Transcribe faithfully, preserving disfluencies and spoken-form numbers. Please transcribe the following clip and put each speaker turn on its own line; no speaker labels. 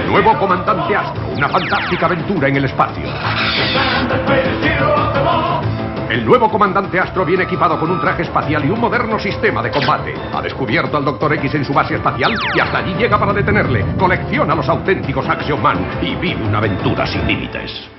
Nuevo Comandante Astro, una fantástica aventura en el espacio. El nuevo Comandante Astro viene equipado con un traje espacial y un moderno sistema de combate. Ha descubierto al Doctor X en su base espacial y hasta allí llega para detenerle. Colecciona los auténticos Action Man y vive una aventura sin límites.